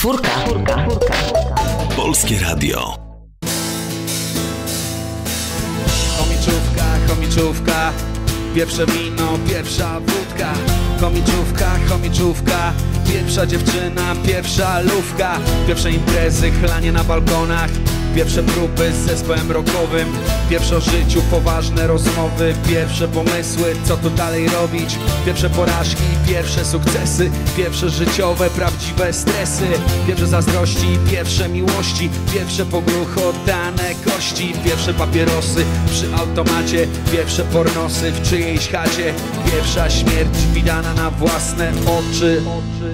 Czwórka. Polskie Radio. Chomiczówka, pierwsze wino, pierwsza wódka. Chomiczówka, pierwsza dziewczyna, pierwsza lówka. Pierwsze imprezy, chlanie na balkonach, pierwsze próby z zespołem rockowym. Pierwsze o życiu, poważne rozmowy, pierwsze pomysły, co tu dalej robić. Pierwsze porażki, pierwsze sukcesy, pierwsze życiowe, prawdziwe stresy. Pierwsze zazdrości, pierwsze miłości, pierwsze pogruchy, oddane kości. Pierwsze papierosy przy automacie, pierwsze pornosy w czyjejś chacie. Pierwsza śmierć widana na własne oczy.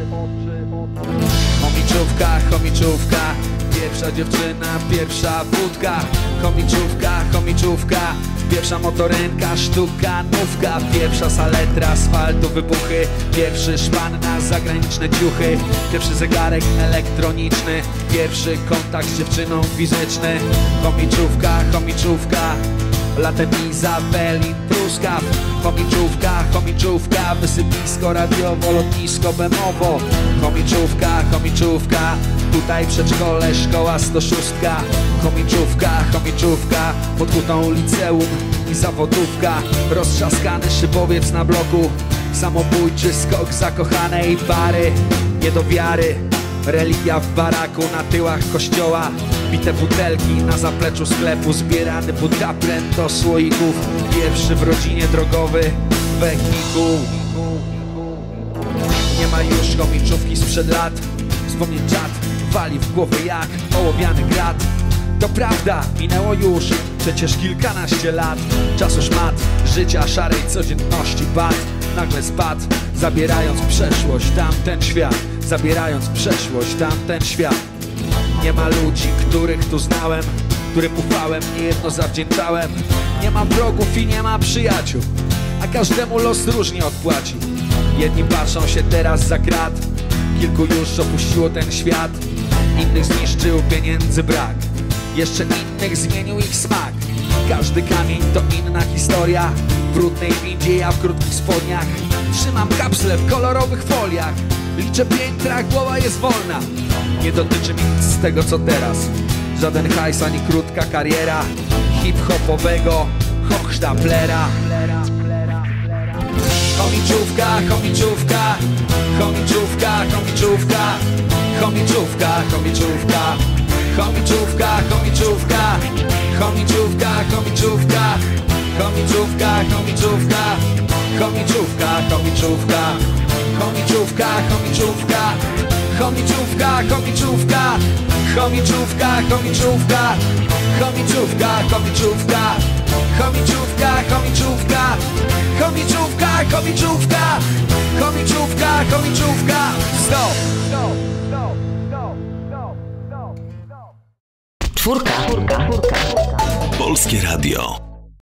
Chomiczówka, pierwsza dziewczyna, pierwsza wódka. Chomiczówka, pierwsza motorynka, sztuka, nówka. Pierwsza saletra, asfaltu, wybuchy. Pierwszy szpan na zagraniczne ciuchy. Pierwszy zegarek elektroniczny. Pierwszy kontakt z dziewczyną fizyczny. Chomiczówka, latem Izabeli, truskaw. Chomiczówka, wysypisko radiowo, lotnisko bemowo. Chomiczówka, tutaj przedszkole, szkoła 106. Chomiczówka, pod hutą liceum i zawodówka. Roztrzaskany szybowiec na bloku, samobójczy skok zakochanej pary. Nie do wiary, religia w baraku, na tyłach kościoła. Bite butelki na zapleczu sklepu, zbierany budapren do słoików. Pierwszy w rodzinie drogowy wehikuł. Nie ma już chomiczówki sprzed lat. Wspomnień czat wali w głowę jak ołowiany grat. To prawda, minęło już przecież kilkanaście lat. Czasu szmat, życia szarej codzienności bat. Nagle spadł, zabierając przeszłość, tamten świat. Nie ma ludzi, których tu znałem, którym ufałem, niejedno zawdzięczałem. Nie ma wrogów i nie ma przyjaciół, a każdemu los różnie odpłaci. Jedni patrzą się teraz za krat, kilku już opuściło ten świat. Innych zniszczył pieniędzy brak, jeszcze innych zmienił ich smak. Każdy kamień to inna historia, w brudnej windzie, ja w krótkich spodniach. Trzymam kapsle w kolorowych foliach, liczę piętra, głowa jest wolna. Nie dotyczy mi nic z tego co teraz, żaden hajs ani krótka kariera hip-hopowego hochsztaplera. Chomiczówka, Czwórka. Polskie Radio.